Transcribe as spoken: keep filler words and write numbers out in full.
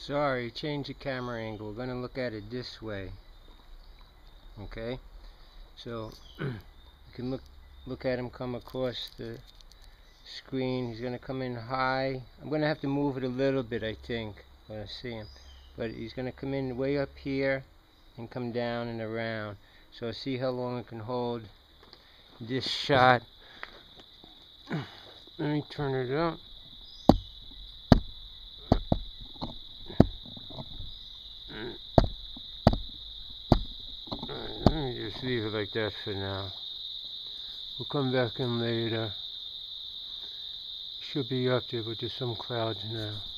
Sorry, change the camera angle. We're going to look at it this way. Okay, so you can look look at him come across the screen. He's going to come in high. I'm going to have to move it a little bit, I think, when I see him. But he's going to come in way up here and come down and around. So see how long it can hold this shot. Let me turn it up. Let me just leave it like that for now. We'll come back in later. Should be up there, but there's some clouds now.